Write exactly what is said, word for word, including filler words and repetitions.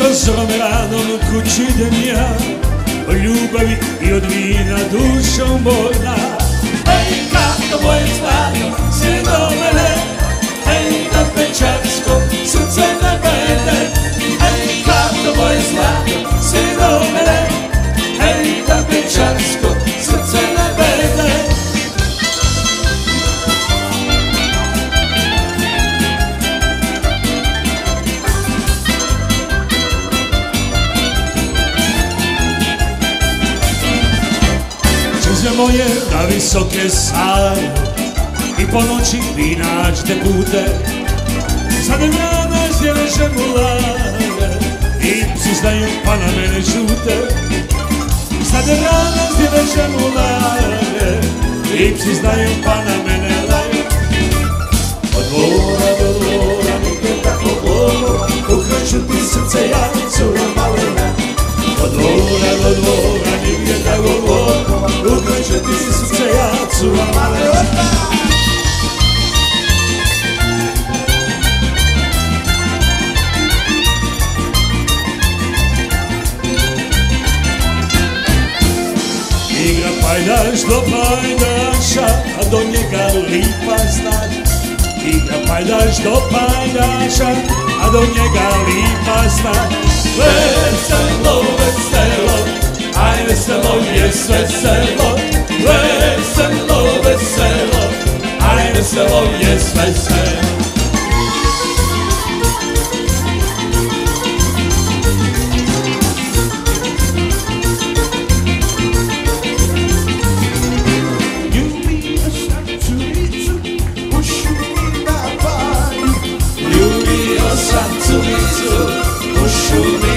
prozorom radom kući idem ja, o ljubavi i od vina dušom bolna. Hej, kako moje zlato, sve do mene, hej, na pečarskom srce na mene. Hej, kako moje zlato, sve do mene, hej, na pečarskom srce na mene. Čuze moje na visoke sale i po noći vi nađete pute. Zadem rana zdjeveže mulare i psi znaju pa na mene žute. Zadem rana zdjeveže mulare i psi znaju pa na mene laju. Od dvora do dvora nigdje tako bolo, ukreću ti srce ja cura malena. Od dvora do dvora nigdje tako bolo, ukreću ti srce ja cura malena. Igra pajdaš do pajdaša, a do njega lipa znaš. Igra pajdaš do pajdaša, a do njega lipa znaš. Veselo, veselo, aj veselo je sve selo. Veselo, veselo, aj veselo je sve selo. Shoot me.